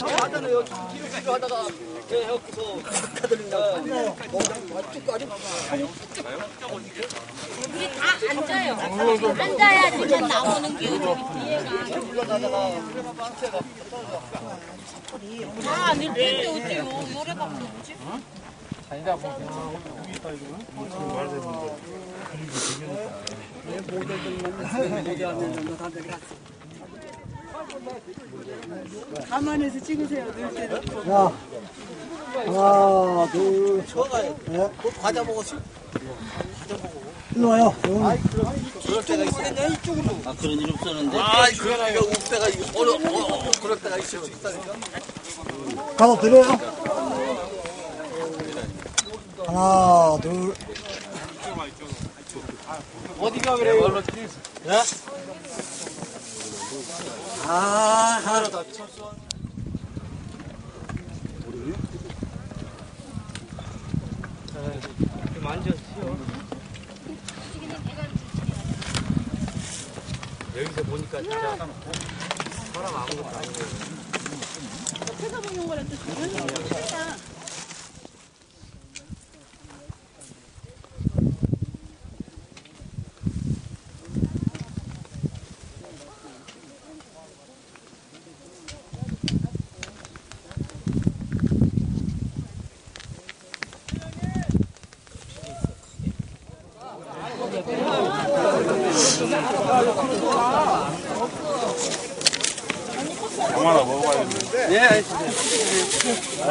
하잖아요. 뒤로 하다가 해갖고서 가들린다고. 쭉까지. 우리 다 앉아요. 앉아야 그냥 나오는 게 이해가. 올라가다가 다 안 읽는데 어때요? 노래방 뭐지? 다니다 보면 여기 있다 이거. 가만히서 찍으세요. 늘 때도. 야, 하나, 둘, 저가요. 네. 과자 먹었어? 일로 와요. 그럴 때가 있어. 이쪽으로. 아 그런 일 없었는데. 아, 그러니까 올 때가 그럴 때가 있어. 가서 드려요. 하나, 둘. 어디가 그래요? 네? 아, 하나 더 쳤어. 만졌어요. 여기서 보니까 진짜 사람 아무것도 아니에요. 회사 먹는 거랑 또 다르다. 하나 먹어봐야겠네. 예, 알겠습니다.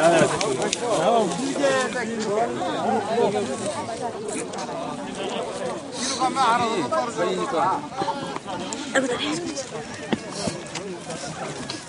뒤로 가면 알아서 떨어지니까.